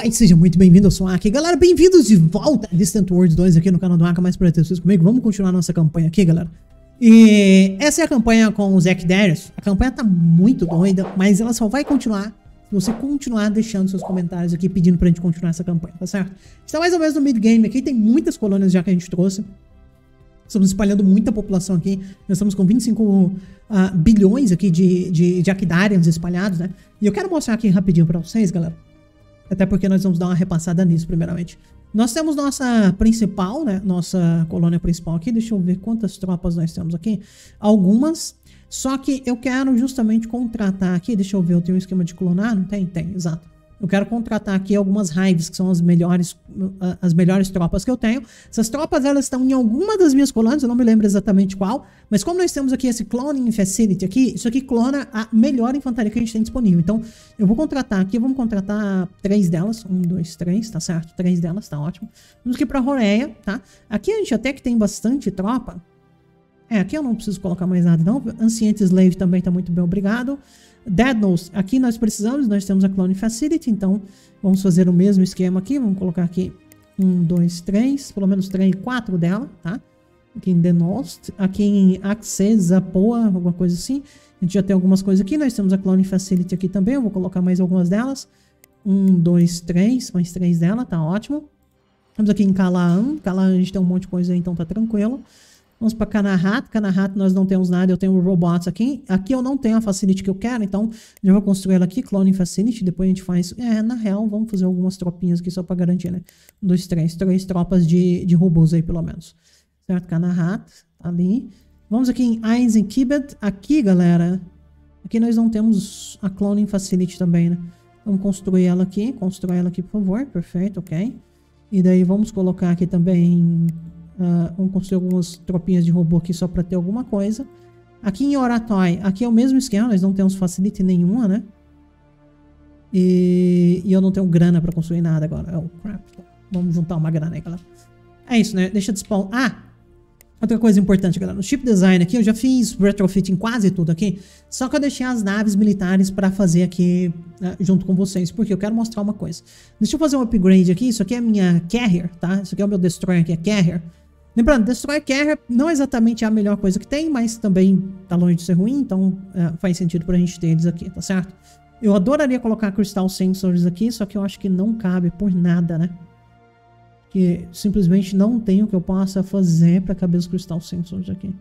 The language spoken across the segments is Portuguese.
Alright, seja muito bem-vindo, eu sou o Aki. Galera, bem-vindos de volta a Distant Worlds 2 aqui no canal do Aki, mais pra ter vocês comigo. Vamos continuar nossa campanha aqui, galera. E essa é a campanha com o Zack Darius. A campanha tá muito doida, mas ela só vai continuar se você continuar deixando seus comentários aqui, pedindo pra gente continuar essa campanha, tá certo? Está mais ou menos no mid-game aqui, tem muitas colônias já que a gente trouxe. Estamos espalhando muita população aqui. Nós estamos com 25 bilhões aqui de Akidarians espalhados, né? E eu quero mostrar aqui rapidinho pra vocês, galera. Até porque nós vamos dar uma repassada nisso primeiramente. Nós temos nossa principal, né? Nossa colônia principal aqui. Deixa eu ver quantas tropas nós temos aqui. Algumas. Só que eu quero justamente contratar aqui. Deixa eu ver, eu tenho um esquema de clonar? Não tem? Tem, exato. Eu quero contratar aqui algumas hives, que são as melhores tropas que eu tenho. Essas tropas, elas estão em alguma das minhas colônias, eu não me lembro exatamente qual. Mas como nós temos aqui esse Cloning Facility aqui, isso aqui clona a melhor infantaria que a gente tem disponível. Então, eu vou contratar aqui, vamos contratar 3 delas. 1, 2, 3, tá certo? 3 delas, tá ótimo. Vamos aqui pra Horeia, tá? Aqui a gente até que tem bastante tropa. Aqui eu não preciso colocar mais nada não. Ancient Slave também tá muito bem, obrigado. Deadnose, aqui nós precisamos, nós temos a Clone Facility, então vamos fazer o mesmo esquema aqui, vamos colocar aqui 1, 2, 3, pelo menos 3, 4 dela, tá? Aqui em Denost, aqui em Access, Apoa, alguma coisa assim, a gente já tem algumas coisas aqui, nós temos a Clone Facility aqui também, eu vou colocar mais algumas delas, 1, 2, 3, mais 3 dela, tá ótimo. Vamos aqui em Kalaan, Kalaan a gente tem um monte de coisa aí, então tá tranquilo. Vamos para Kanahat. Kanahat nós não temos nada, eu tenho robots aqui. Aqui eu não tenho a facility que eu quero, então já vou construir ela aqui, Cloning Facility. Depois a gente faz... na real, vamos fazer algumas tropinhas aqui só para garantir, né? 1, 2, 3. 3 tropas de robôs aí, pelo menos. Certo? Kanahat, tá ali. Vamos aqui em Eisenkibet. Aqui, galera, aqui nós não temos a Cloning Facility também, né? Vamos construir ela aqui. Constrói ela aqui, por favor. Perfeito, ok. E daí vamos colocar aqui também... vamos construir algumas tropinhas de robô aqui só para ter alguma coisa. Aqui em Oratoi, aqui é o mesmo esquema, nós não temos facility nenhuma, né? E eu não tenho grana para construir nada agora. Oh, crap. Vamos juntar uma grana aí, galera. É isso, né? Deixa de spawn. Outra coisa importante, galera. No chip design aqui, eu já fiz retrofit em quase tudo aqui. Só que eu deixei as naves militares para fazer aqui junto com vocês. Porque eu quero mostrar uma coisa. Deixa eu fazer um upgrade aqui. Isso aqui é a minha Carrier, tá? Isso aqui é o meu Destroyer aqui, a Carrier. Lembrando, Destroyer Carrier não é exatamente a melhor coisa que tem, mas também tá longe de ser ruim, então faz sentido pra gente ter eles aqui, tá certo? Eu adoraria colocar Crystal Sensors aqui, só que eu acho que não cabe por nada, né? Que simplesmente não tem o que eu possa fazer pra caber os Crystal Sensors aqui.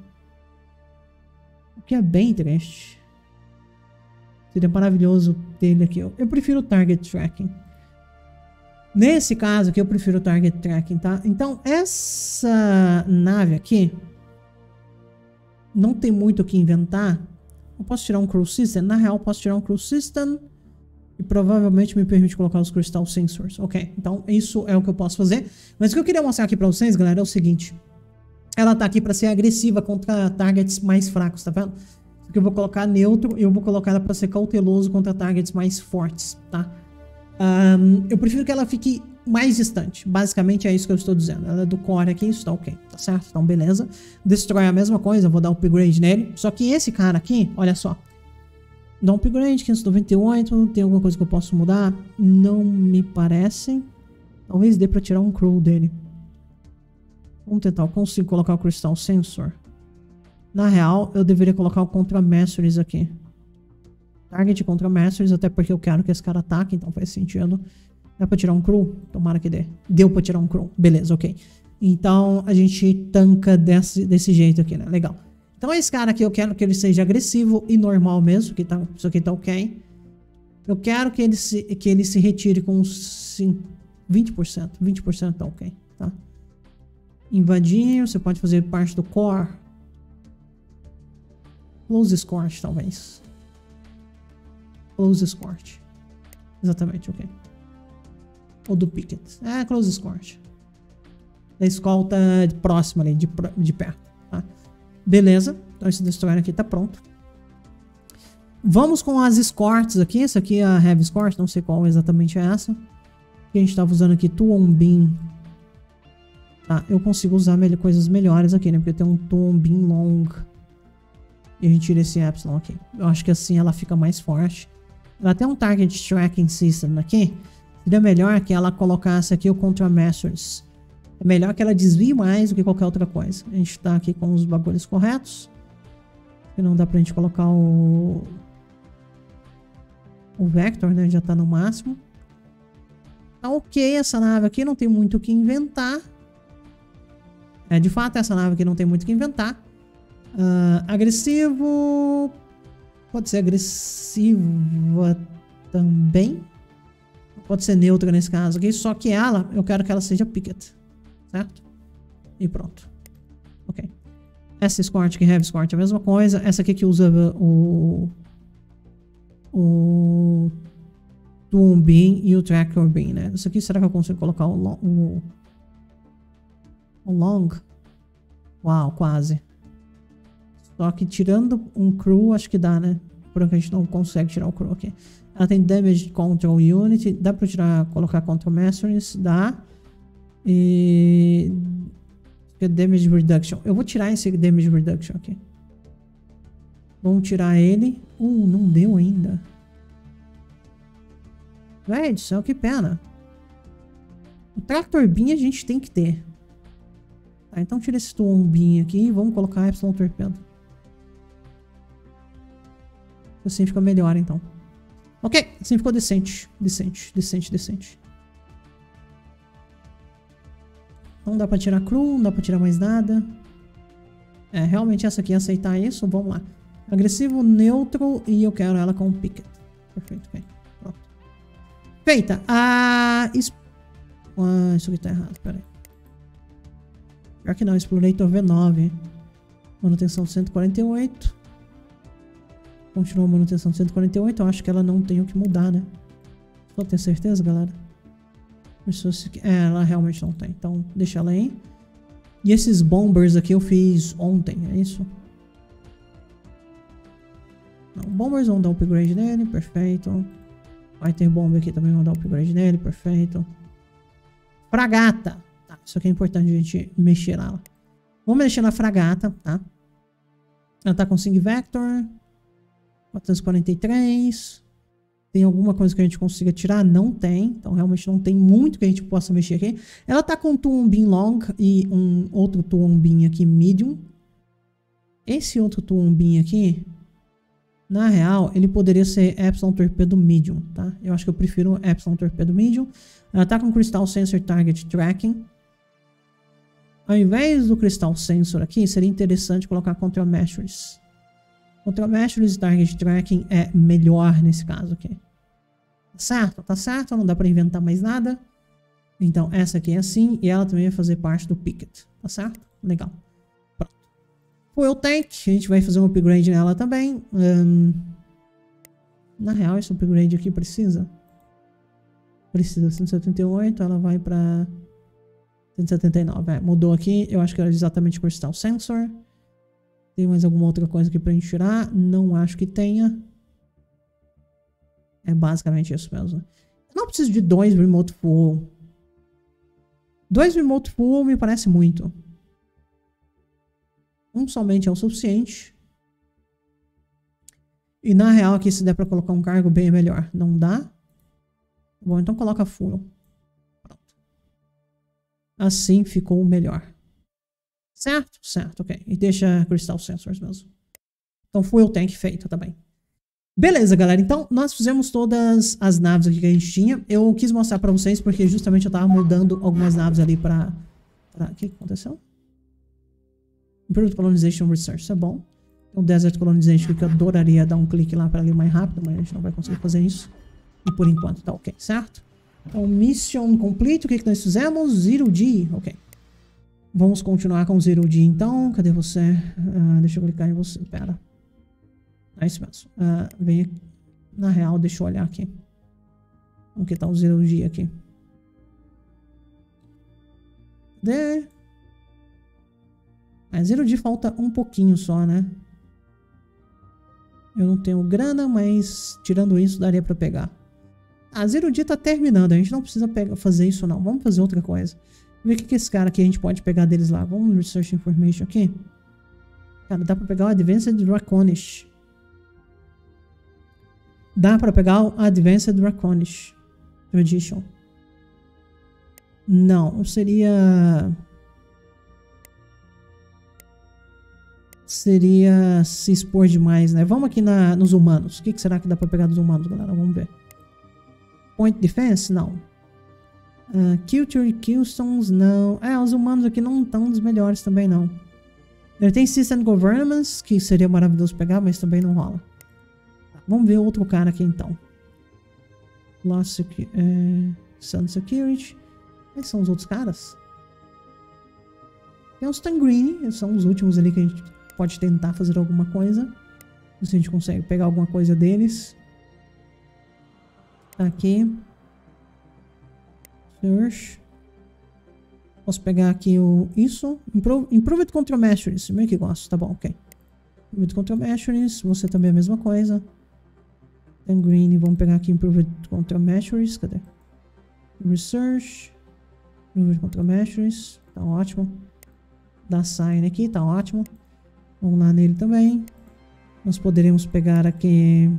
O que é bem triste. Seria maravilhoso ter ele aqui. Eu prefiro o Target Tracking. Nesse caso aqui eu prefiro o Target Tracking, tá? Então essa nave aqui não tem muito o que inventar. Eu posso tirar um Crew System? Na real posso tirar um Crew System e provavelmente me permite colocar os Crystal Sensors. Ok, então isso é o que eu posso fazer. Mas o que eu queria mostrar aqui pra vocês, galera, é o seguinte. Ela tá aqui pra ser agressiva contra targets mais fracos, tá vendo? Isso aqui eu vou colocar neutro e eu vou colocar ela pra ser cauteloso contra targets mais fortes, tá? Eu prefiro que ela fique mais distante. Basicamente é isso que eu estou dizendo. Ela é do core aqui, isso tá ok, tá certo? Então beleza. Destrói a mesma coisa, eu vou dar um upgrade nele. Só que esse cara aqui, olha só. Dá um upgrade, 598. Tem alguma coisa que eu posso mudar? Não me parece. Talvez dê pra tirar um crew dele. Vamos tentar, eu consigo colocar o Crystal Sensor. Na real, eu deveria colocar o Contra Mercenaries aqui. Target contra Masters, até porque eu quero que esse cara ataque, então faz sentido. Dá pra tirar um crew? Tomara que dê. Deu pra tirar um crew. Beleza, ok. Então a gente tanca desse jeito aqui, né? Legal. Então esse cara aqui eu quero que ele seja agressivo e normal mesmo. Que tá, isso aqui tá ok. Eu quero que ele se retire com 20%. 20% tá ok, tá? Invadir, você pode fazer parte do core. Close Scorch, talvez. Close Scorch. Exatamente, ok. Ou do Picket. Close Scorch. Da escolta próxima ali, de perto. Tá? Beleza. Então esse Destroyer aqui tá pronto. Vamos com as Escorts aqui. Essa aqui é a Heavy Escort. Não sei qual exatamente é essa. Que a gente tava usando aqui. Tuon Beam. Tá, eu consigo usar coisas melhores aqui, né? Porque tem um Tuon Beam Long. E a gente tira esse Epsilon aqui. Eu acho que assim ela fica mais forte. Ela tem um Target Tracking System aqui. Seria melhor que ela colocasse aqui o Contrameasures. É melhor que ela desvie mais do que qualquer outra coisa. A gente tá aqui com os bagulhos corretos. E não dá pra gente colocar o Vector, né? Já tá no máximo. Tá ok essa nave aqui, não tem muito o que inventar. De fato, essa nave aqui não tem muito o que inventar. Agressivo... Pode ser agressiva também. Pode ser neutra nesse caso aqui. Só que ela, eu quero que ela seja picket. Certo? E pronto. Ok. Essa escort aqui, heavy escort, é a mesma coisa. Essa aqui que usa o Twin Beam e o Tracker Beam, né? Isso aqui, será que eu consigo colocar o long? Uau, quase. Só que tirando um crew, acho que dá, né? Porque a gente não consegue tirar o crew aqui. Ela tem Damage Control Unit. Dá pra tirar, colocar Control Masters? Dá. E... Damage Reduction. Eu vou tirar esse Damage Reduction aqui. Vamos tirar ele. Não deu ainda. Véi do céu, que pena. O Tractor Beam a gente tem que ter. Tá, então tira esse Twin Beam aqui e vamos colocar Epsilon Torpedo. Assim fica melhor, então. Ok, assim ficou decente. Decente. Não dá pra tirar crew, não dá pra tirar mais nada. Realmente essa aqui é aceitar isso. Vamos lá. Agressivo, neutro e eu quero ela com picket. Perfeito, ok. Pronto. Feita. Isso aqui tá errado, peraí. Pior que não, Explorator V9. Manutenção 148. Continua a manutenção 148. Eu acho que ela não tem o que mudar, né? Só ter certeza, galera. Ela realmente não tem. Então, deixa ela aí. E esses bombers aqui eu fiz ontem, é isso? Não, bombers vão dar upgrade nele, perfeito. Vai ter bomba aqui também, vão dar upgrade nele, perfeito. Fragata. Tá, isso aqui é importante a gente mexer nela. Vamos mexer na fragata, tá? Ela tá com Sing Vector. 443. Tem alguma coisa que a gente consiga tirar? Não tem. Então realmente não tem muito que a gente possa mexer aqui. Ela tá com um Twin Beam Long e um outro Twin Beam aqui Medium. Esse outro Twin Beam aqui, na real, ele poderia ser Epsilon Torpedo Medium, tá? Eu acho que eu prefiro Epsilon Torpedo Medium. Ela tá com Crystal Sensor Target Tracking. Ao invés do Crystal Sensor aqui, seria interessante colocar Control Measures. Control Measures e Target Tracking é melhor nesse caso aqui. Tá certo? Tá certo? Não dá pra inventar mais nada. Então, essa aqui é assim. E ela também vai fazer parte do Picket. Tá certo? Legal. Pronto. Fuel Tank. A gente vai fazer um upgrade nela também. Na real, esse upgrade aqui precisa. Precisa 178. Ela vai pra 179. Mudou aqui. Eu acho que era exatamente Crystal Sensor. Tem mais alguma outra coisa aqui pra gente tirar? Não acho que tenha. É basicamente isso mesmo. Eu não preciso de 2 Remote Fuel. 2 Remote Fuel me parece muito. Um somente é o suficiente. E na real aqui se der pra colocar um cargo bem melhor. Não dá? Bom, então coloca Fuel. Pronto. Assim ficou melhor. Certo? Certo, ok. E deixa Crystal Sensors mesmo. Então Fuel Tank feito também. Beleza, galera. Então nós fizemos todas as naves aqui que a gente tinha. Eu quis mostrar pra vocês porque justamente eu tava mudando algumas naves ali pra... O que aconteceu? Improved Colonization Research. Isso é bom. Tem um Desert Colonization que eu adoraria dar um clique lá pra ali mais rápido, mas a gente não vai conseguir fazer isso. E por enquanto tá ok, certo? Então Mission Complete. O que nós fizemos? Zero G. Ok. Vamos continuar com o Zero D então. Cadê você? Deixa eu clicar em você. Pera. É isso mesmo. Vem aqui. Na real, deixa eu olhar aqui. Como que tá o Zero D aqui? Cadê? Zero D falta um pouquinho só, né? Eu não tenho grana, mas tirando isso daria pra pegar. Zero D tá terminando. A gente não precisa fazer isso não. Vamos fazer outra coisa. Ver o que esse cara aqui a gente pode pegar deles lá. Vamos Research Information aqui. Cara, dá pra pegar o Advanced Draconish. Dá pra pegar o Advanced Draconish Tradition. Não, seria se expor demais, né? Vamos aqui nos humanos. O que será que dá pra pegar dos humanos, galera? Vamos ver. Point Defense? Não. Culture Killstones? Não. Os humanos aqui não estão dos melhores também, não. Ele tem System Governance, que seria maravilhoso pegar, mas também não rola. Vamos ver outro cara aqui, então. Sun Security. Quais são os outros caras? Tem os Tangrene, eles são os últimos ali que a gente pode tentar fazer alguma coisa. Ver se a gente consegue pegar alguma coisa deles. Tá aqui. Search. Posso pegar aqui isso. Improved Control Measures. Meio que gosto. Tá bom, ok. Improved Control Measures. Você também é a mesma coisa. Tangrene. Vamos pegar aqui Improved Control Measures. Cadê? Research. Improved Control Measures. Tá ótimo. Da Sign aqui. Tá ótimo. Vamos lá nele também. Nós poderemos pegar aqui...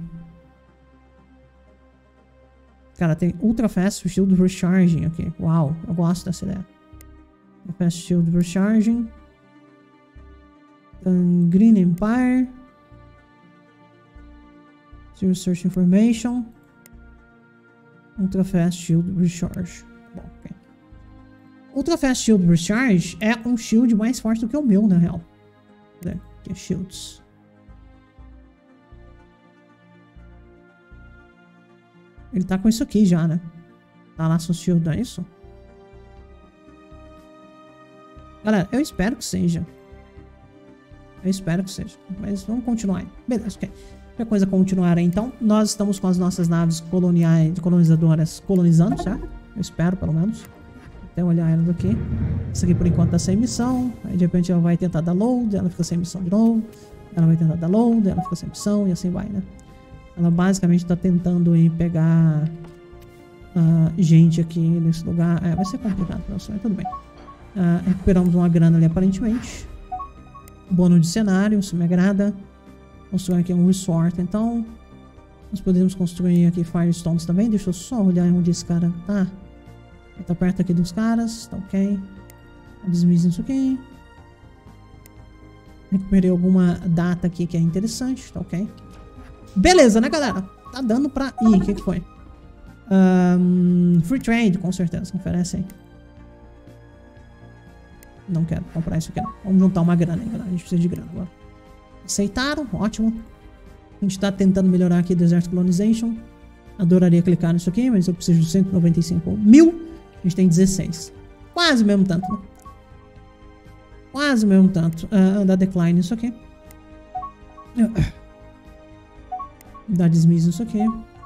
Cara, tem Ultra Fast Shield Recharging aqui. Uau, eu gosto dessa ideia. Fast Shield Recharging. Green Empire. Zero Search Information. Ultra Fast Shield Recharge. Bom, ok. Ultra Fast Shield Recharge é um shield mais forte do que o meu, na real. Aqui é Shields. Ele tá com isso aqui já, né? Tá lá seu shield, é isso? Galera, eu espero que seja. Mas vamos continuar aí. Beleza, ok. Qualquer coisa continuar aí, então. Nós estamos com as nossas naves colonizadoras colonizando, certo? Eu espero, pelo menos. Até olhar elas aqui. Essa aqui, por enquanto, tá sem missão. Aí, de repente, ela vai tentar dar load. Ela fica sem missão de novo. Ela vai tentar dar load. Ela fica sem missão. E assim vai, né? Ela basicamente tá tentando ir pegar gente aqui nesse lugar. Vai ser complicado pra você, mas tudo bem. Recuperamos uma grana ali aparentemente. Bônus de cenário, isso me agrada. Construir aqui um resort, então. Nós podemos construir aqui Firestones também. Deixa eu só olhar onde esse cara tá. Ele tá perto aqui dos caras, tá ok. Desmisa isso aqui. Recuperei alguma data aqui que é interessante, tá ok. Beleza, né, galera? Tá dando pra... Ih, o que foi? Free trade, com certeza. Oferece aí. Não quero comprar isso aqui, não. Vamos juntar uma grana aí, galera. A gente precisa de grana agora. Aceitaram, ótimo. A gente tá tentando melhorar aqui Desert Colonization. Adoraria clicar nisso aqui, mas eu preciso de 195 mil. A gente tem 16. Quase o mesmo tanto, né? Quase o mesmo tanto. Dá decline isso aqui. Dá dismiss isso aqui.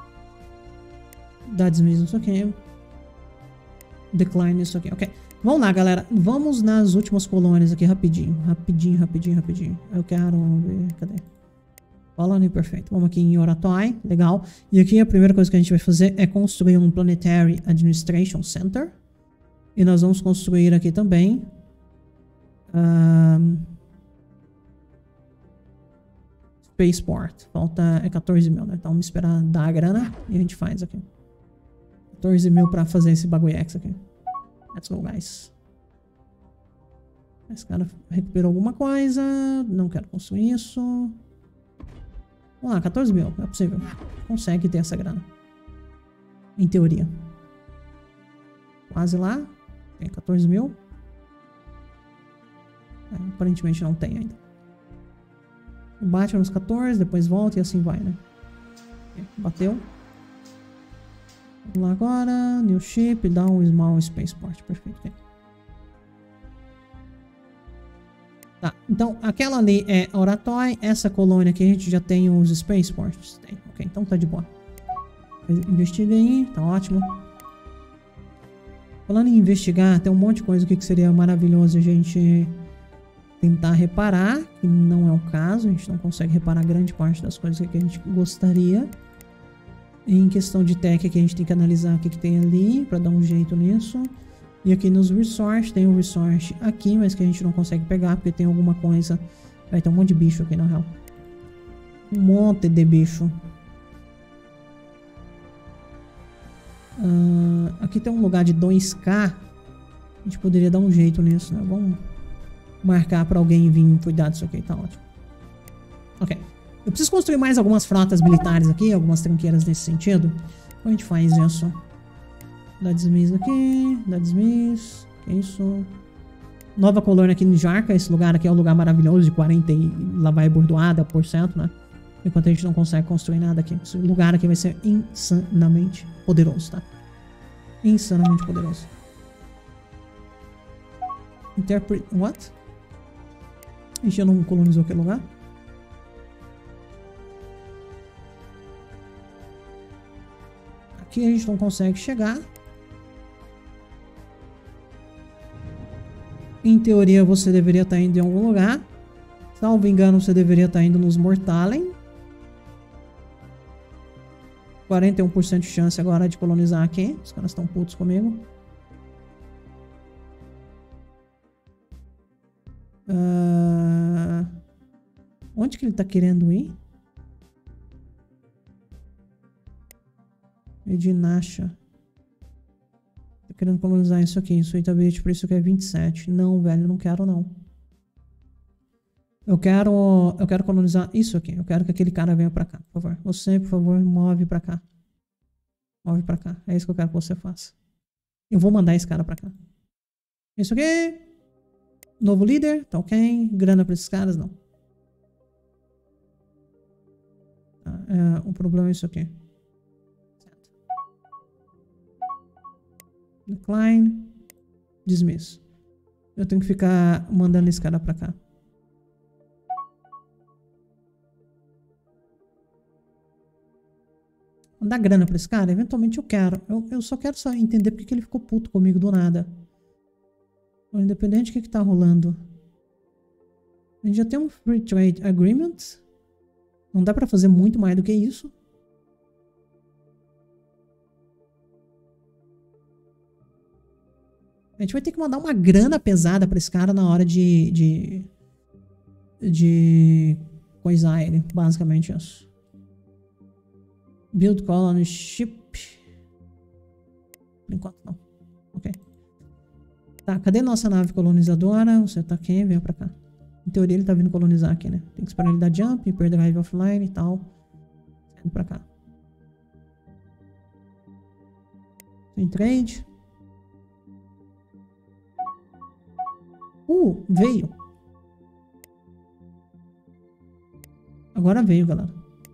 Dá dismiss isso aqui. Decline isso aqui. Ok. Vamos lá, galera. Vamos nas últimas colônias aqui rapidinho. Rapidinho. Eu quero ver. Cadê? Colony, perfeito. Vamos aqui em Oratoi. Legal. E aqui a primeira coisa que a gente vai fazer é construir um Planetary Administration Center. E nós vamos construir aqui também. Spaceport. Falta 14 mil, né? Então vamos esperar dar a grana e a gente faz aqui. 14 mil pra fazer esse bagulhex aqui. Let's go, guys. Esse cara recuperou alguma coisa. Não quero construir isso. Vamos lá, 14 mil. É possível. Consegue ter essa grana. Em teoria. Quase lá. Tem 14 mil. Aparentemente não tem ainda. Bate nos 14, depois volta e assim vai, né? Bateu. Vamos lá agora. New ship, down small spaceport. Perfeito. Okay. Tá, então aquela ali é Oratoi. Essa colônia aqui a gente já tem os spaceports. Tem, ok, então tá de boa. Investiga aí, tá ótimo. Falando em investigar, tem um monte de coisa aqui que seria maravilhoso a gente tentar reparar, que não é o caso. A gente não consegue reparar grande parte das coisas que a gente gostaria. Em questão de tech aqui a gente tem que analisar o que tem ali para dar um jeito nisso. E aqui nos resources, tem um resource aqui, mas que a gente não consegue pegar porque tem alguma coisa. Vai ter um monte de bicho aqui na real. Um monte de bicho. Aqui tem um lugar de 2K gente poderia dar um jeito nisso, né? Vamos marcar pra alguém vir cuidar disso aqui, tá ótimo. Ok. Eu preciso construir mais algumas frotas militares aqui, algumas tranqueiras nesse sentido. Como a gente faz isso? Dá dismiss aqui, dá dismiss. Que isso? Nova colônia aqui em Jarka. Esse lugar aqui é um lugar maravilhoso de 40 e lá vai bordoada por cento, né? Enquanto a gente não consegue construir nada aqui. Esse lugar aqui vai ser insanamente poderoso, tá? Insanamente poderoso. Interpret... What? A gente já não colonizou aquele lugar? Aqui a gente não consegue chegar. Em teoria você deveria estar indo em algum lugar. Salvo engano, você deveria estar indo nos Mortalen. 41% de chance agora de colonizar aqui. Os caras estão putos comigo. Onde que ele tá querendo ir? Edinasha. Tá querendo colonizar isso aqui. Isso aí tá bem, por isso que é 27. Não, velho, não quero não. Eu quero colonizar isso aqui. Eu quero que aquele cara venha pra cá, por favor. Você, por favor, move pra cá. Move pra cá. É isso que eu quero que você faça. Eu vou mandar esse cara pra cá. Isso aqui. Novo líder. Tá ok. Grana pra esses caras, não. Tá, o problema é isso aqui. Decline. Dismiss. Eu tenho que ficar mandando esse cara pra cá. Dar grana pra esse cara? Eventualmente eu quero. Eu só quero entender porque que ele ficou puto comigo do nada. Independente do que tá rolando. A gente já tem um Free Trade Agreement. Não dá pra fazer muito mais do que isso. A gente vai ter que mandar uma grana pesada pra esse cara na hora de coisar ele. Basicamente isso. Build colony ship. Por enquanto não. Ok. Tá, cadê nossa nave colonizadora? Você tá aqui, vem pra cá. Em teoria ele tá vindo colonizar aqui, né? Tem que esperar ele dar jump, perder drive offline e tal. Saindo pra cá. Sem trade. Veio. Agora veio, galera.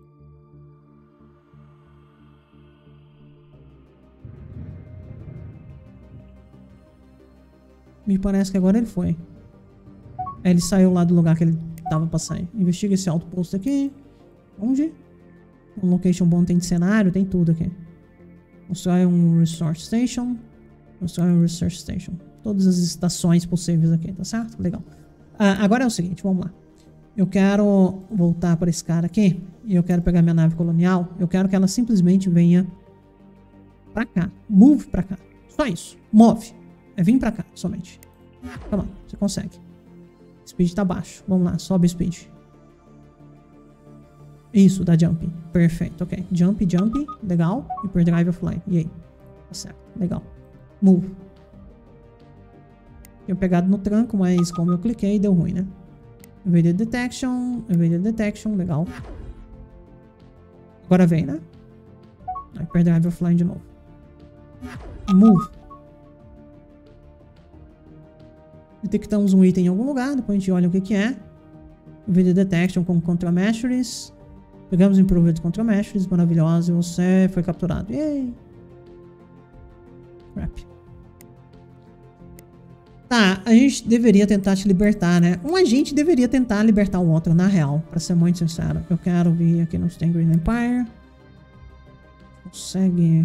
Me parece que agora ele foi. Aí ele saiu lá do lugar que ele tava pra sair. Investiga esse outpost aqui. Onde? Um location bom, tem de cenário, tem tudo aqui. Constrói um resource station. Constrói um research station. Todas as estações possíveis aqui, tá certo? Legal. Agora é o seguinte, vamos lá. Eu quero voltar para esse cara aqui. E eu quero pegar minha nave colonial. Eu quero que ela simplesmente venha pra cá. Move pra cá. Só isso. Move. É vir pra cá, somente. Calma, você consegue. Speed tá baixo. Vamos lá, sobe o speed. Isso, dá jump. Perfeito, ok. Jump, jump. Legal. Hyperdrive offline. E aí? Tá certo, legal. Move. Tinha pegado no tranco, mas como eu cliquei, deu ruim, né? Evaded detection. Evaded detection. Legal. Agora vem, né? Hyperdrive offline de novo. Move. Detectamos um item em algum lugar, depois a gente olha o que é. Video Detection com Contra-Measures. Pegamos Improved Contra-Measures, maravilhoso, e você foi capturado. Yay! Crap. Tá, a gente deveria tentar te libertar, né? Um agente deveria tentar libertar o outro, na real, pra ser muito sincero. Eu quero vir aqui no Green Empire. Consegue...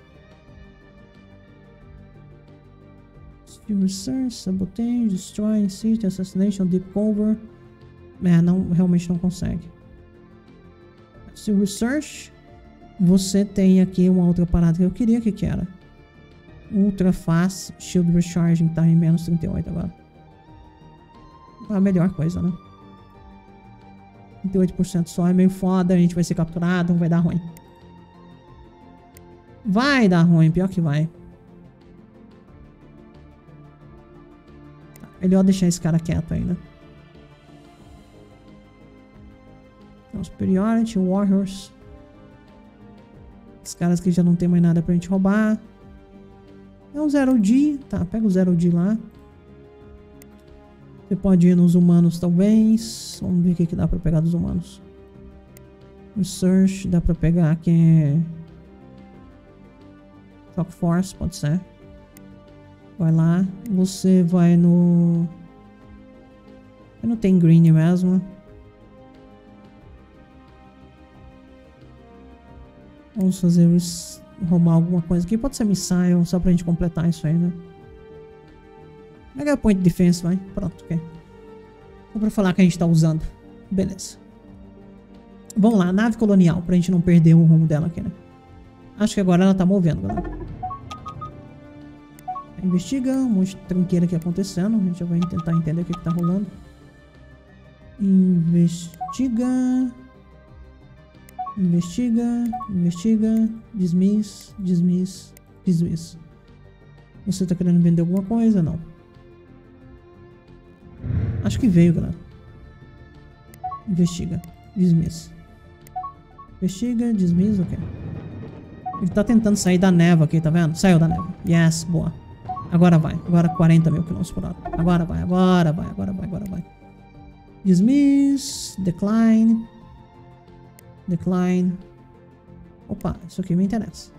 Research, Sabotage, Destroy, Siege, Assassination, Deep Cover. Não, realmente não consegue. Se Research, você tem aqui uma outra parada que eu queria, que era? Ultra Fast Shield Recharging, tá em menos 38 agora. A melhor coisa, né? 38% só é meio foda, a gente vai ser capturado, vai dar ruim. Vai dar ruim, pior que vai. Melhor deixar esse cara quieto ainda. Então, Superiority, Warriors. Os caras que já não tem mais nada pra gente roubar. É um 0D. Tá, pega o 0D lá. Você pode ir nos humanos, talvez. Vamos ver o que dá pra pegar dos humanos. Research, dá pra pegar aqui. Shock Force, pode ser. Vai lá. Você vai no... Eu não tenho green mesmo. Vamos fazer roubar alguma coisa aqui. Pode ser missile, só pra gente completar isso aí, né? Mega Point Defense, vai. Pronto, ok. Só pra falar que a gente tá usando. Beleza. Vamos lá, nave colonial, pra gente não perder o rumo dela aqui, né? Acho que agora ela tá movendo, galera. Investiga, um monte de tranqueira aqui acontecendo. A gente já vai tentar entender o que tá rolando. Investiga. Investiga. Investiga. Dismiss. Dismiss. Dismiss. Você tá querendo vender alguma coisa? Não. Acho que veio, galera. Investiga. Dismiss. Investiga. Dismiss, ok. Ele tá tentando sair da névoa aqui, tá vendo? Saiu da névoa. Yes, boa. Agora vai. Agora 40 mil km por hora. Agora vai, agora vai, agora vai, agora vai. Dismiss. Decline. Decline. Opa, isso aqui me interessa.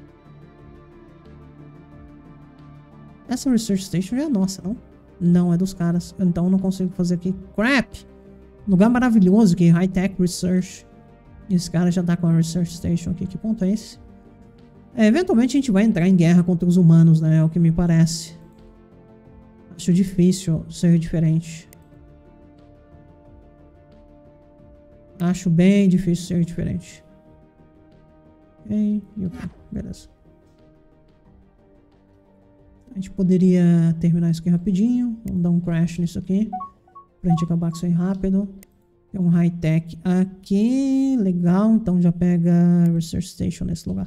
Essa Research Station já é nossa, não? Não, é dos caras. Então eu não consigo fazer aqui. Crap! Lugar maravilhoso aqui. High Tech Research. Esse cara já tá com a Research Station aqui. Que ponto é esse? Eventualmente a gente vai entrar em guerra contra os humanos, né? É o que me parece. Acho difícil ser diferente. Acho bem difícil ser diferente. Ok, e ok. Beleza. A gente poderia terminar isso aqui rapidinho. Vamos dar um crash nisso aqui. Pra gente acabar com isso aí rápido. Tem um high-tech aqui. Legal, então já pega Research Station nesse lugar.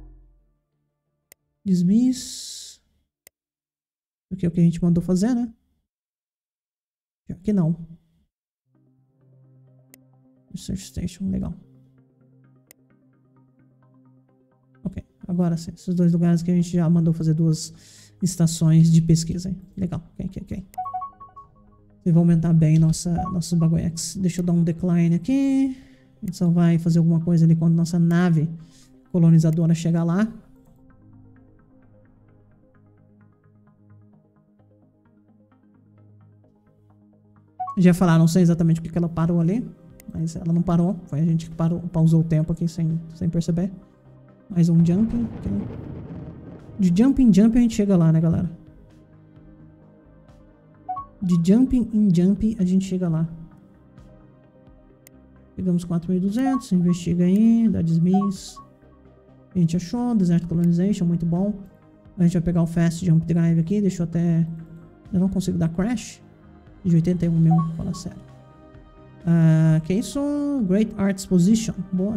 Dismiss. Aqui é o que a gente mandou fazer, né? Aqui não. Research Station, legal. Ok, agora sim. Esses dois lugares que a gente já mandou fazer duas estações de pesquisa, hein? Legal, ok. Você vai aumentar bem nossos bagoiex. Deixa eu dar um decline aqui. A gente só vai fazer alguma coisa ali quando nossa nave colonizadora chegar lá. Já falar, não sei exatamente porque ela parou ali. Mas ela não parou. Foi a gente que pausou o tempo aqui sem perceber. Mais um jumping. Okay. De jump em jump a gente chega lá, né, galera? De jumping em jump a gente chega lá. Pegamos 4.200. Investiga aí. Dá dismiss. A gente achou. Desert Colonization. Muito bom. A gente vai pegar o Fast Jump Drive aqui. Deixa eu até... Eu não consigo dar crash. De 81 mil. Fala sério. Que isso? Great Arts Position. Boa.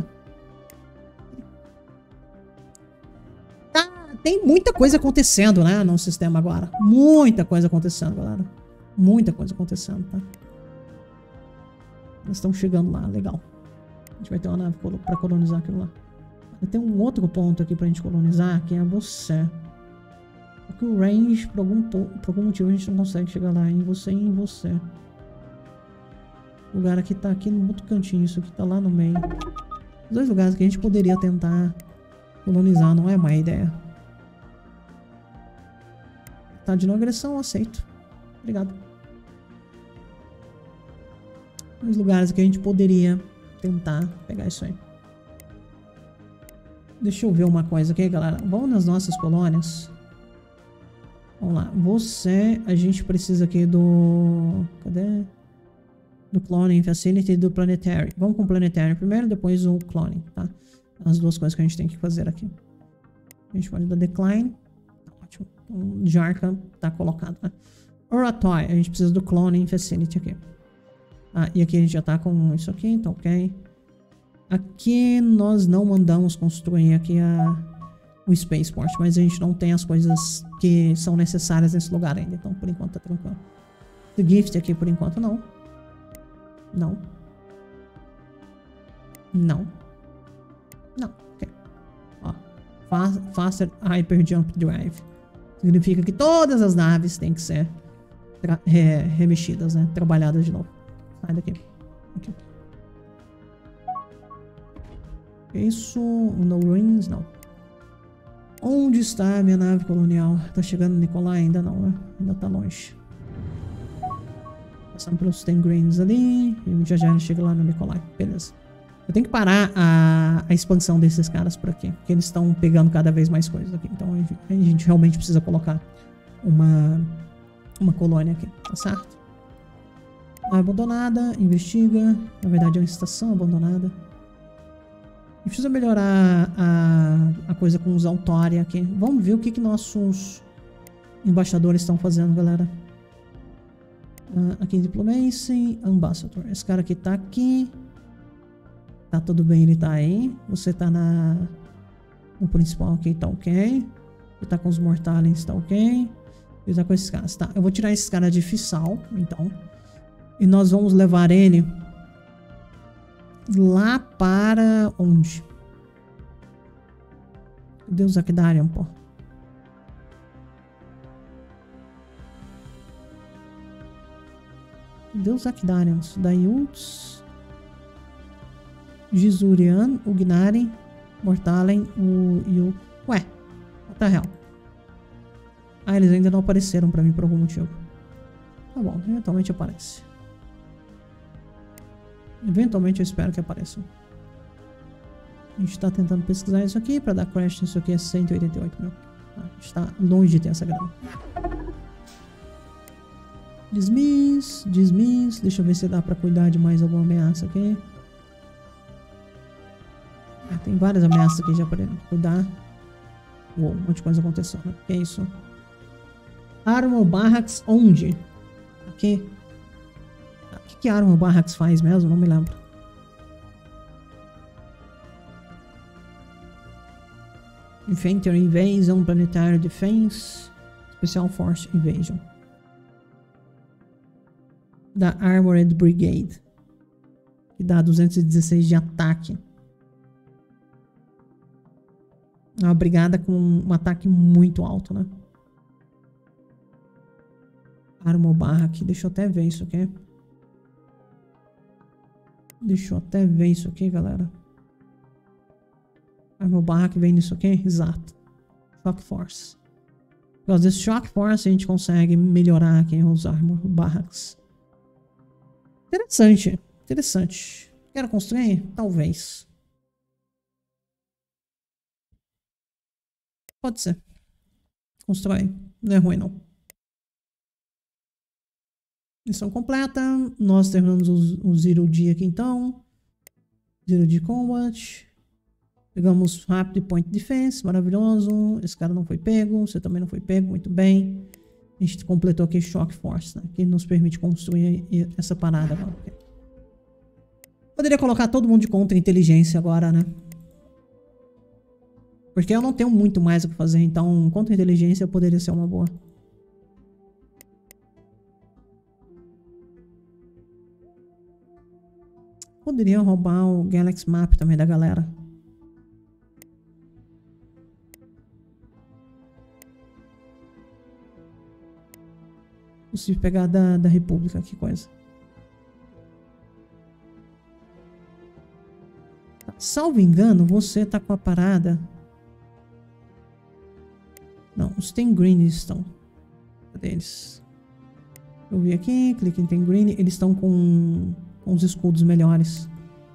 Tá, tem muita coisa acontecendo, né? No sistema agora. Muita coisa acontecendo, galera. Muita coisa acontecendo, tá? Eles estão chegando lá, legal. A gente vai ter uma nave pra colonizar aquilo lá. Tem um outro ponto aqui pra gente colonizar, que é você. Porque o range, por algum motivo, a gente não consegue chegar lá. Em você e em você. O lugar aqui tá aqui no outro cantinho. Isso aqui tá lá no meio. Os dois lugares que a gente poderia tentar colonizar. Não é má ideia. Tá de não agressão, aceito. Obrigado. Os lugares que a gente poderia tentar pegar isso aí. Deixa eu ver uma coisa aqui, galera. Vamos nas nossas colônias. Vamos lá. Você, a gente precisa aqui do... Cadê? Do Cloning Facility e do Planetary. Vamos com o Planetary primeiro, depois o Cloning, tá? As duas coisas que a gente tem que fazer aqui. A gente pode dar Decline. Tá ótimo. O Jarka tá colocado, né? Oratoy, a gente precisa do Cloning Facility aqui. E aqui a gente já tá com isso aqui, então ok. Aqui nós não mandamos construir aqui o Spaceport, mas a gente não tem as coisas que são necessárias nesse lugar ainda, então por enquanto tá tranquilo. The Gift aqui por enquanto não. Não. Não. Não. Ok. Ó. Faster Hyper Jump Drive. Significa que todas as naves têm que ser remexidas, né? Trabalhadas de novo. Sai daqui. Aqui. Isso. No Ruins, não. Onde está a minha nave colonial? Tá chegando Nicolai? Ainda não, né? Ainda tá longe. Passando pelos Ten Greens ali. E já já chega lá no Nicolai. Beleza. Eu tenho que parar a expansão desses caras por aqui. Porque eles estão pegando cada vez mais coisas aqui. Então a gente realmente precisa colocar uma colônia aqui. Tá certo? Abandonada. Investiga. Na verdade é uma estação abandonada. E precisa melhorar a coisa com os Autória aqui. Vamos ver o que nossos embaixadores estão fazendo, galera. Aqui em Diplomacy, Ambassador. Esse cara aqui tá aqui. Tá tudo bem, ele tá aí. Você tá no principal aqui, tá ok. Ele tá com os Mortalens, tá ok. Ele tá com esses caras, tá. Eu vou tirar esses caras de Fissal, então. E nós vamos levar ele lá para onde? Cadê o Zakdarian, pô? Cadê os Zakdarians? Dayuts, Gizurian, Ugnari, Mortalen, e o... Ué, what the hell? Ah, eles ainda não apareceram pra mim por algum motivo. Tá bom, eventualmente aparece. Eventualmente eu espero que apareçam. A gente tá tentando pesquisar isso aqui pra dar crash nisso aqui é 188 mil. A gente tá longe de ter essa grana. Dismiss. Deixa eu ver se dá pra cuidar de mais alguma ameaça aqui. Tem várias ameaças aqui já pra cuidar. Uou, um monte de coisa aconteceu, né? O que é isso? Armor Barracks onde? Aqui. O que Armor Barracks faz mesmo? Não me lembro. Infantry Invasion, Planetary Defense, Special Force Invasion. Da Armored Brigade. Que dá 216 de ataque. É uma brigada com um ataque muito alto, né? Armor Barrack. Deixa eu até ver isso aqui. Galera. Armor Barrack vem nisso aqui? Exato. Shock Force. Por causa desse Shock Force a gente consegue melhorar aqui os Armor Barracks. Interessante. Quero construir? Talvez. Pode ser. Constrói. Não é ruim, não. Missão completa. Nós terminamos o Zero D aqui, então. Zero D Combat. Pegamos Rapid Point Defense. Maravilhoso. Esse cara não foi pego. Você também não foi pego. Muito bem. A gente completou aqui Shock Force, né? Que nos permite construir essa parada agora. Poderia colocar todo mundo de contra-inteligência agora, né? Porque eu não tenho muito mais o que fazer. Então, contra-inteligência poderia ser uma boa. Poderia roubar o Galaxy Map também da galera. Possível pegar da República, que coisa. Salvo engano, você tá com a parada. Não, os Ten Green estão. Cadê eles? Eu vi aqui, clique em Ten Green. Eles estão com os escudos melhores.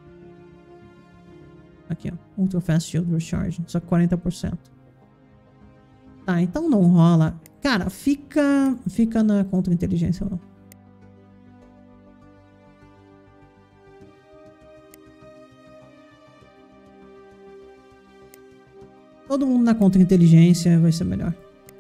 Aqui, ó. Ultra Fast Shield Recharge. Só que 40%. Tá, então não rola. Cara, fica na contra-inteligência ou não. Todo mundo na contra-inteligência vai ser melhor.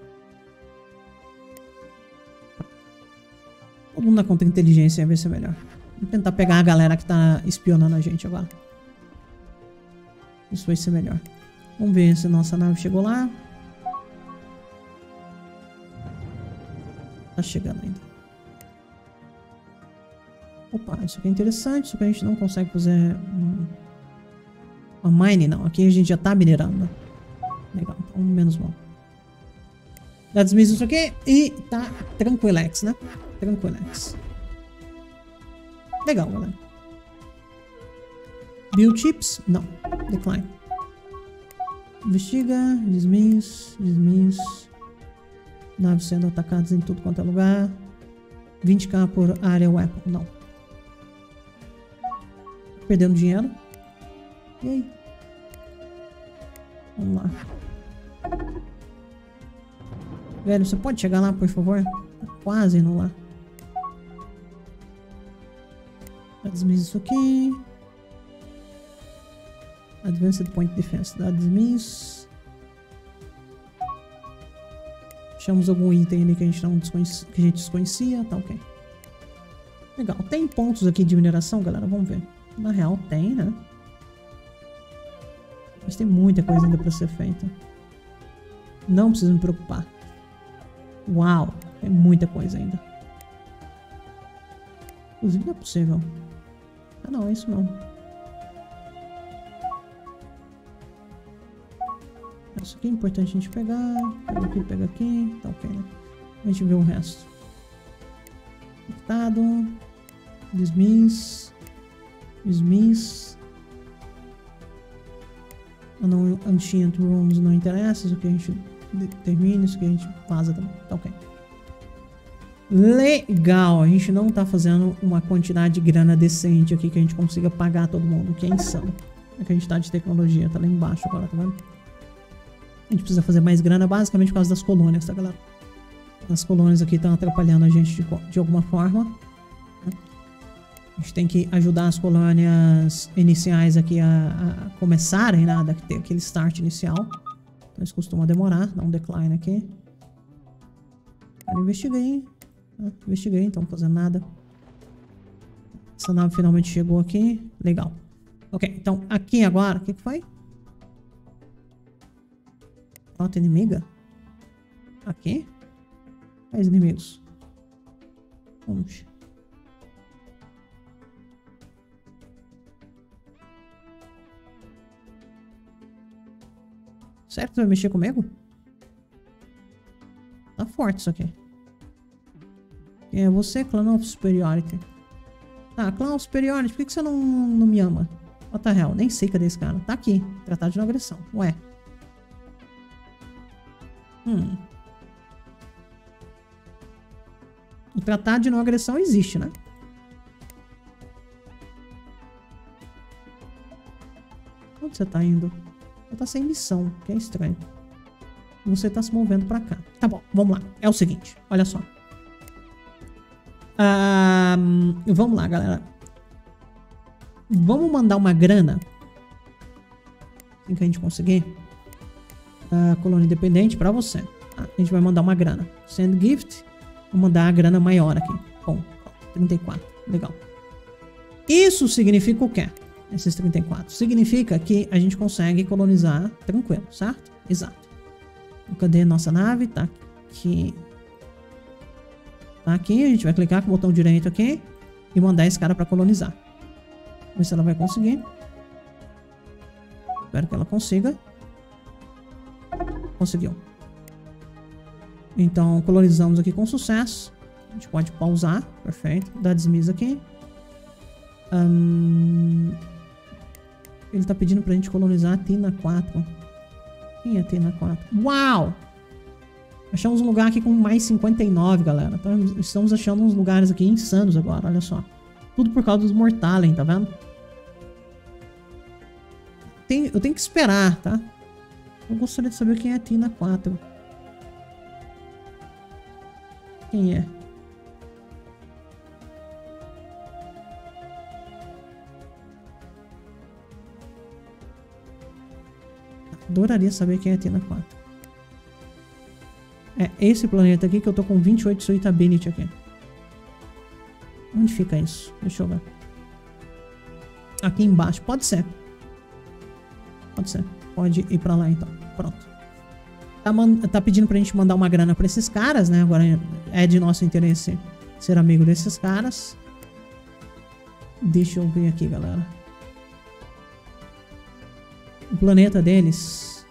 Todo mundo na contra-inteligência vai ser melhor. Vou tentar pegar a galera que tá espionando a gente agora. Isso vai ser melhor. Vamos ver se nossa nave chegou lá. Tá chegando ainda. Opa, isso aqui é interessante. Isso aqui a gente não consegue fazer uma mine, não. Aqui a gente já tá minerando. Legal, então menos mal. Dá desmiso isso aqui e tá tranquilex, né? Tranquilex. Legal, galera. Build chips? Não. Decline. Investiga. Desmios. Desmios. Naves sendo atacadas em tudo quanto é lugar. 20k por área weapon. Não. Perdendo dinheiro. E aí? Vamos lá. Velho, você pode chegar lá, por favor? Tá quase indo lá. Desmiss isso aqui. Advanced Point Defense. Dá desmiss. Achamos algum item ali que a gente desconhecia. Tá ok. Legal. Tem pontos aqui de mineração, galera? Vamos ver. Na real tem, né? Mas tem muita coisa ainda pra ser feita. Não preciso me preocupar. Uau, tem muita coisa ainda. Inclusive não é possível. Ah não, é isso não. Isso aqui é importante a gente pegar. Pega aqui, pega aqui. Tá ok, né? A gente vê o resto. Conectado. Dismiss. Dismiss. Não, Ancient Rooms não interessa. Isso aqui a gente termina. Isso aqui a gente vaza também. Tá ok. Legal. A gente não tá fazendo uma quantidade de grana decente aqui que a gente consiga pagar todo mundo. O que é insano. É que a gente tá de tecnologia. Tá lá embaixo agora, tá vendo? A gente precisa fazer mais grana basicamente por causa das colônias, tá, galera? As colônias aqui estão atrapalhando a gente de alguma forma. Né? A gente tem que ajudar as colônias iniciais aqui a começarem, né? A ter aquele start inicial. Então isso costuma demorar. Dá um decline aqui. Eu investiguei. Investiguei, então não fazendo nada. Essa nave finalmente chegou aqui. Legal. Ok, então aqui agora, o que foi? Rota inimiga? Aqui? Quais inimigos? Vamos. Sério que você vai mexer comigo? Tá forte isso aqui. Quem é você? Clan of Superiority. Tá, Clan of Superiority, por que você não me ama? What the hell? Nem sei cadê esse cara. Tá aqui. Tratado de não agressão. Ué. O tratado de não agressão existe, né? Onde você tá indo? Você tá sem missão, que é estranho. Você tá se movendo pra cá. Tá bom, vamos lá. É o seguinte, olha só. Vamos lá, galera. Vamos mandar uma grana. Assim que a gente conseguir. Colônia independente pra você. A gente vai mandar uma grana. Send gift. Vou mandar a grana maior aqui. Bom, 34. Legal. Isso significa o quê? Esses 34. Significa que a gente consegue colonizar tranquilo, certo? Exato. Cadê a nossa nave? Tá aqui. Tá aqui. A gente vai clicar com o botão direito aqui. E mandar esse cara pra colonizar. Vamos ver se ela vai conseguir. Espero que ela consiga. Conseguiu. Então, colonizamos aqui com sucesso. A gente pode pausar. Perfeito. Dá dismiss aqui. Ele tá pedindo pra gente colonizar a Tina 4. Quem é a Tina 4? Uau! Achamos um lugar aqui com mais 59, galera. Então, estamos achando uns lugares aqui insanos agora. Olha só. Tudo por causa dos Mortalen, tá vendo? Eu tenho que esperar, tá? Eu gostaria de saber quem é a Tina 4. Quem é? Adoraria saber quem é a Tina 4. É esse planeta aqui que eu tô com 28 suitability aqui. Onde fica isso? Deixa eu ver. Aqui embaixo. Pode ser. Pode ser. Pode ir pra lá então. Pronto. Tá pedindo pra gente mandar uma grana pra esses caras, né? Agora é de nosso interesse ser amigo desses caras. Deixa eu ver aqui, galera. O planeta deles...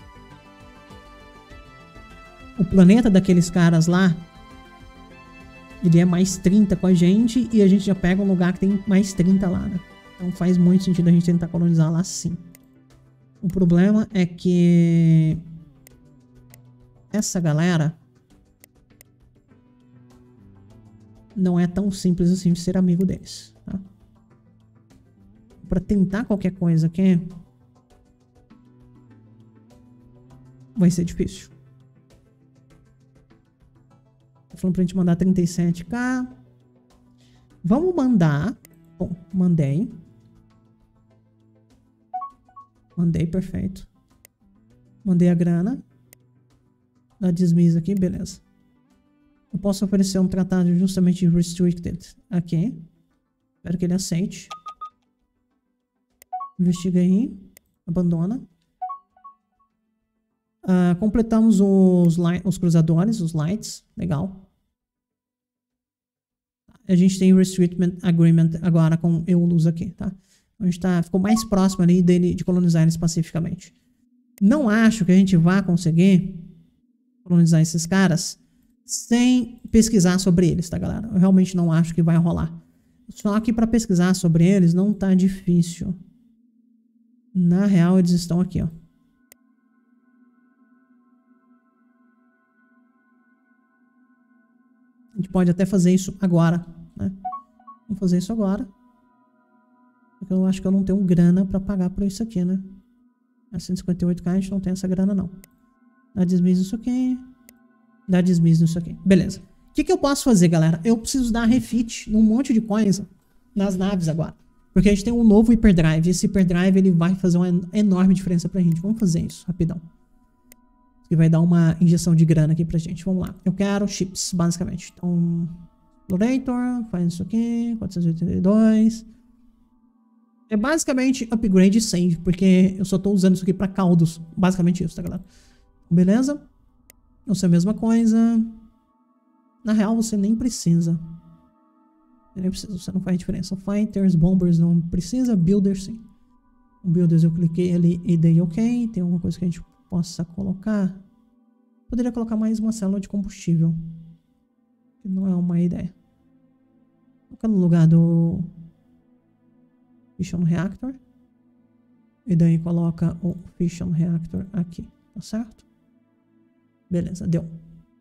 O planeta daqueles caras lá... Ele é mais 30 com a gente e a gente já pega um lugar que tem mais 30 lá, né? Então faz muito sentido a gente tentar colonizar lá sim. O problema é que... Essa galera... Não é tão simples assim de ser amigo deles, tá? Pra tentar qualquer coisa aqui... Vai ser difícil. Falando pra gente mandar 37k. Vamos mandar. Bom, mandei. Mandei, perfeito. Mandei a grana. Dá dismiss aqui, beleza. Eu posso oferecer um tratado justamente restricted aqui. Espero que ele aceite. Investiga aí. Abandona. Completamos os cruzadores, os lights. Legal. A gente tem o Restrictment Agreement agora com Eulus aqui, tá? A gente ficou mais próximo ali dele de colonizar eles pacificamente. Não acho que a gente vá conseguir colonizar esses caras sem pesquisar sobre eles, tá, galera? Eu realmente não acho que vai rolar. Só que para pesquisar sobre eles não tá difícil. Na real, eles estão aqui, ó. A gente pode até fazer isso agora, né? Vamos fazer isso agora. Porque eu acho que eu não tenho grana pra pagar por isso aqui, né? A 158k a gente não tem essa grana, não. Dá dismiss nisso aqui. Dá dismiss nisso aqui. Beleza. O que eu posso fazer, galera? Eu preciso dar refit num monte de coisa nas naves agora. Porque a gente tem um novo hyperdrive. E esse hyperdrive, ele vai fazer uma enorme diferença pra gente. Vamos fazer isso, rapidão. Que vai dar uma injeção de grana aqui pra gente. Vamos lá. Eu quero chips, basicamente. Então, Explorator, faz isso aqui, 482. É basicamente upgrade e save, porque eu só tô usando isso aqui pra caldos. Basicamente isso, tá, galera? Beleza? Você é a mesma coisa. Na real, você nem precisa. Você não faz diferença. Fighters, Bombers não precisa. Builders, sim. Builders eu cliquei ali e dei OK. Tem alguma coisa que a gente possa colocar? Poderia colocar mais uma célula de combustível. Que não é uma ideia. Colocar no lugar do Fission Reactor. E daí coloca o Fission Reactor aqui. Tá certo? Beleza, deu.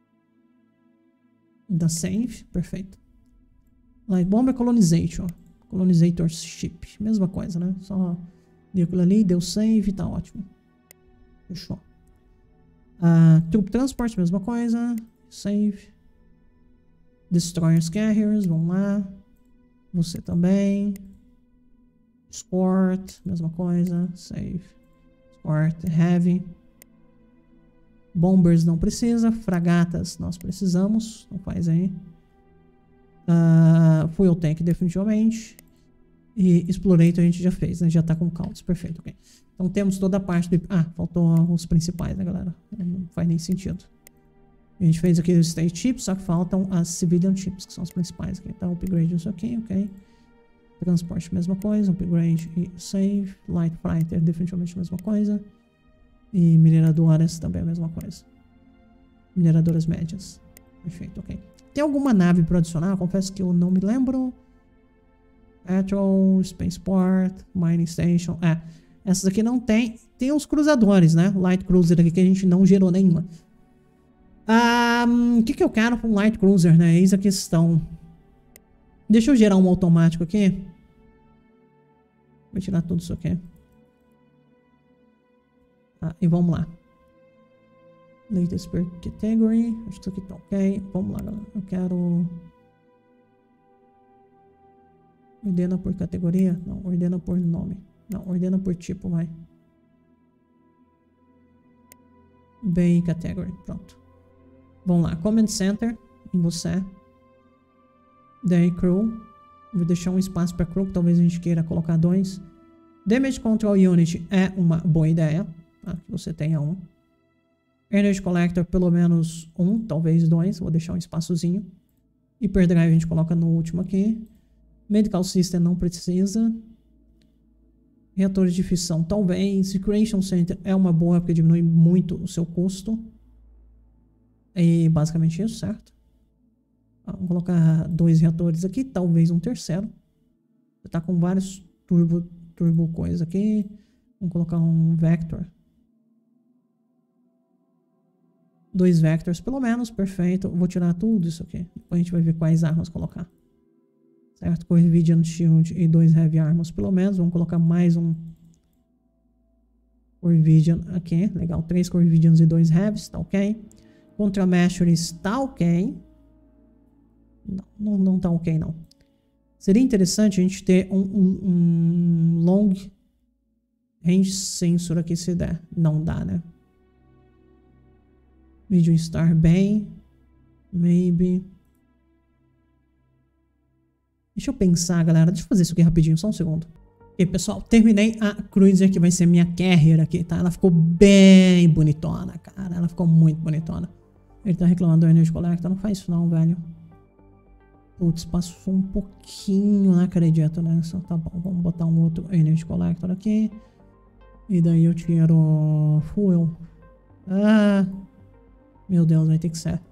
Da save, perfeito. Light Bomber Colonization. Colonizator Ship. Mesma coisa, né? Só deu aquilo ali, deu save, tá ótimo. Fechou. Troop Transport, mesma coisa. Save. Destroyers Carriers, vamos lá. Você também. Escort, mesma coisa. Save. Escort Heavy. Bombers não precisa. Fragatas nós precisamos. Não faz aí. Fuel Tank definitivamente. E Explorator a gente já fez, né? Já tá com counts. Perfeito, ok. Então temos toda a parte do... faltou os principais, né, galera? Não faz nem sentido. A gente fez aqui os State Chips, só que faltam as Civilian Chips, que são os principais aqui. Então upgrade isso aqui, ok. Transporte, mesma coisa. Upgrade e save. Light Fighter, definitivamente a mesma coisa. E mineradoras também a mesma coisa. Mineradoras médias. Perfeito, ok. Tem alguma nave para adicionar? Confesso que eu não me lembro. Petrol, Spaceport, Mining Station. Essas aqui não tem. Tem os cruzadores, né? Light Cruiser aqui que a gente não gerou nenhuma. O que eu quero com um Light Cruiser, né? Eis a questão. Deixa eu gerar um automático aqui. Vou tirar tudo isso aqui. E vamos lá. Latest per category. Acho que isso aqui tá ok. Vamos lá, galera. Eu quero... Ordena por categoria? Não, ordena por nome. Não, ordena por tipo, vai. Bay category, pronto. Vamos lá, Command Center, em você. Daí crew. Vou deixar um espaço para crew, que talvez a gente queira colocar 2. Damage Control Unit é uma boa ideia, tá? Que você tenha um. Energy Collector, pelo menos 1, talvez 2. Vou deixar um espaçozinho. Hyperdrive a gente coloca no último aqui. Medical System não precisa. Reatores de fissão, talvez. Creation Center é uma boa, porque diminui muito o seu custo. E basicamente isso, certo? Vamos colocar 2 reatores aqui, talvez um terceiro. Você tá com vários turbo coisa aqui. Vamos colocar um Vector. 2 Vectors pelo menos, perfeito. Vou tirar tudo isso aqui. Depois a gente vai ver quais armas colocar. Certo? Corvidian Shield e 2 Heavy Armors pelo menos. Vamos colocar mais um Corvidian aqui. Legal, 3 Corvidians e 2 Heavies, tá ok. Contra Masheries tá ok. Não tá ok não. Seria interessante a gente ter um Long Range Sensor aqui se der. Não dá, né? Medium Star bem. Maybe. Deixa eu pensar, galera. Deixa eu fazer isso aqui rapidinho, só um segundo. Ok, pessoal. Terminei a Cruiser, que vai ser minha Carrier aqui, tá? Ela ficou bem bonitona, cara. Ela ficou muito bonitona. Ele tá reclamando do Energy Collector. Não faz isso não, velho. Putz, passou um pouquinho, não acredito, né? Só tá bom, vamos botar um outro Energy Collector aqui. E daí eu tiro Fuel. Ah, meu Deus, vai ter que ser.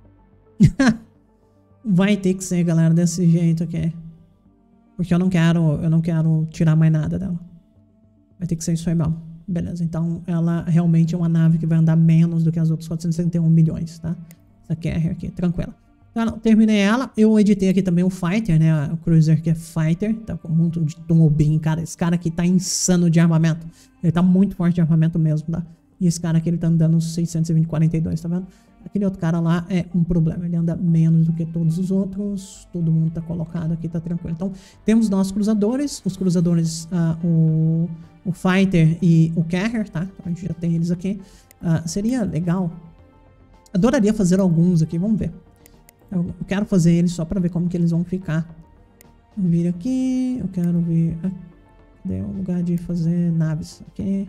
Vai ter que ser, galera, desse jeito aqui. Porque eu não quero tirar mais nada dela. Vai ter que ser isso aí mesmo. Beleza, então ela realmente é uma nave que vai andar menos do que as outras 461 milhões, tá? Essa Carrier aqui, tranquila. Tá, não, terminei ela. Eu editei aqui também o Fighter, né? O Cruiser que é Fighter. Tá com muito de Tumbin, cara. Esse cara aqui tá insano de armamento. Ele tá muito forte de armamento mesmo, tá? E esse cara aqui, ele tá andando 642, tá vendo? Aquele outro cara lá é um problema. Ele anda menos do que todos os outros. Todo mundo tá colocado aqui, tá tranquilo. Então, temos nossos cruzadores. Os cruzadores, o Fighter e o Carrier, tá? Então, a gente já tem eles aqui. Seria legal. Adoraria fazer alguns aqui, vamos ver. Eu quero fazer eles só pra ver como que eles vão ficar. Eu vir aqui, eu quero vir... Cadê o lugar de fazer naves? Aqui.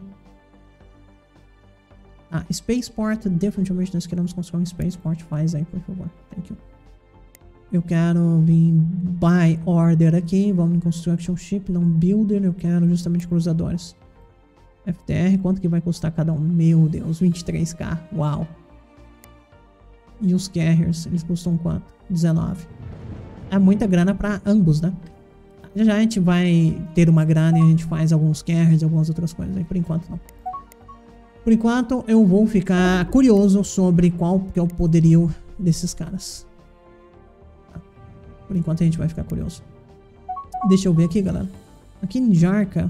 Spaceport, definitivamente nós queremos construir um Spaceport. Faz aí, por favor. Thank you. Eu quero vir by order aqui. Vamos em Construction Ship, não Builder. Eu quero justamente cruzadores. FTR, quanto que vai custar cada um? Meu Deus, 23k. Uau. E os Carriers, eles custam quanto? 19. É muita grana pra ambos, né? Já a gente vai ter uma grana e a gente faz alguns Carriers e algumas outras coisas. Aí por enquanto não. Por enquanto eu vou ficar curioso sobre qual que é o poderio desses caras. Por enquanto a gente vai ficar curioso. Deixa eu ver aqui, galera. Aqui em Jarka,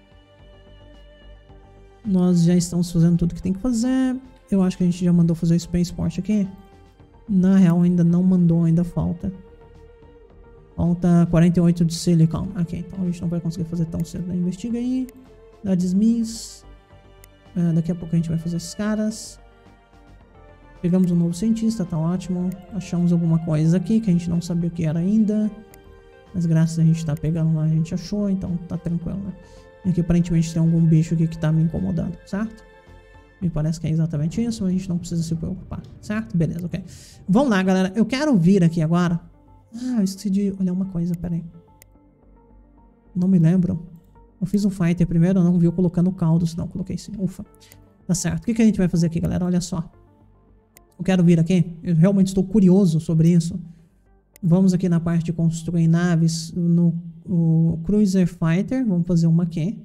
nós já estamos fazendo tudo que tem que fazer. Eu acho que a gente já mandou fazer o Spaceport aqui. Na real ainda não mandou, ainda falta. Falta 48 de Silicon. Ok, então a gente não vai conseguir fazer tão cedo. Investiga aí. Dá dismiss. Daqui a pouco a gente vai fazer esses caras. Pegamos um novo cientista, tá ótimo. Achamos alguma coisa aqui que a gente não sabia o que era ainda. Mas graças a gente tá pegando lá, a gente achou, então tá tranquilo, né? E aqui aparentemente tem algum bicho aqui que tá me incomodando, certo? Me parece que é exatamente isso, mas a gente não precisa se preocupar, certo? Beleza, ok. Vamos lá, galera. Eu quero vir aqui agora. Eu esqueci de olhar uma coisa, peraí. Não me lembro. Eu fiz um Fighter primeiro, eu não vi eu colocando caldos. Não, coloquei sim. Ufa. Tá certo. O que a gente vai fazer aqui, galera? Olha só. Eu quero vir aqui. Eu realmente estou curioso sobre isso. Vamos aqui na parte de construir naves. No Cruiser Fighter. Vamos fazer uma aqui.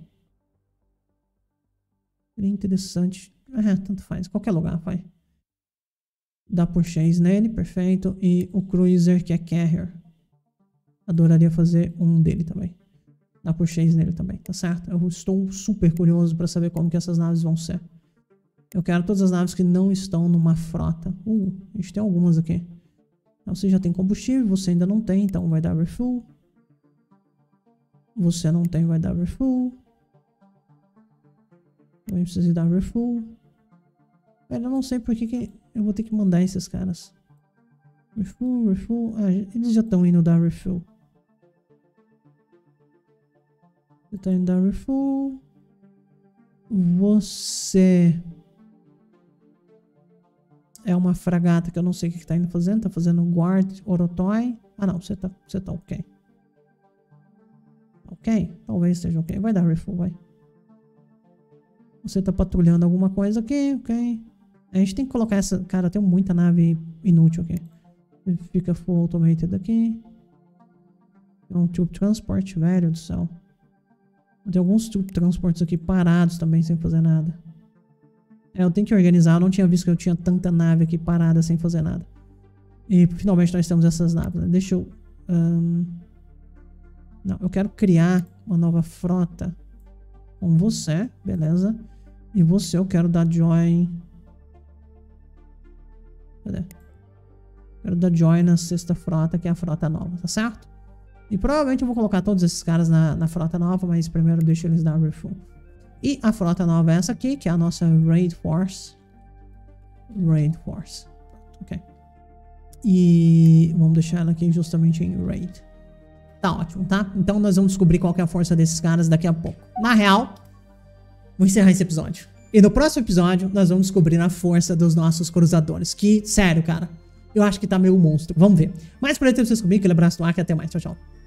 Seria interessante. Tanto faz. Qualquer lugar, vai. Dá purchase nele, perfeito. E o Cruiser, que é Carrier. Adoraria fazer um dele também. Dá purchase nele também, tá certo? Eu estou super curioso para saber como que essas naves vão ser. Eu quero todas as naves que não estão numa frota. A gente tem algumas aqui. Então, você já tem combustível, você ainda não tem, então vai dar refuel. Você não tem, vai dar refuel. Eu preciso dar refuel. Eu não sei por que eu vou ter que mandar esses caras. Refuel. Eles já estão indo dar refuel. Você tá indo dar refuel. Você é uma fragata que eu não sei o que tá indo fazendo. Tá fazendo guard Orotoi. Não, você tá ok. ok? Talvez esteja ok. Vai dar refuel, vai. Você tá patrulhando alguma coisa aqui, ok. A gente tem que colocar essa... Cara, tem muita nave inútil aqui. Fica full automated aqui. É um tube transport, velho do céu. Tem alguns tube transports aqui parados também, sem fazer nada. Eu tenho que organizar. Eu não tinha visto que eu tinha tanta nave aqui parada sem fazer nada. E finalmente nós temos essas naves, né? Deixa eu... Não, eu quero criar uma nova frota com você, beleza? E você eu quero dar join... Cadê? Quero dar join na sexta frota, que é a frota nova, tá certo? E provavelmente eu vou colocar todos esses caras na frota nova, mas primeiro deixa eles dar refuel. E a frota nova é essa aqui, que é a nossa Raid Force. Raid Force. Ok. E vamos deixar ela aqui justamente em Raid. Tá ótimo, tá? Então nós vamos descobrir qual que é a força desses caras daqui a pouco. Na real, vou encerrar esse episódio. E no próximo episódio, nós vamos descobrir a força dos nossos cruzadores. Que, sério, cara, eu acho que tá meio monstro. Vamos ver. Mas por aí, vocês comigo. Aquele abraço do Ark e até mais. Tchau, tchau.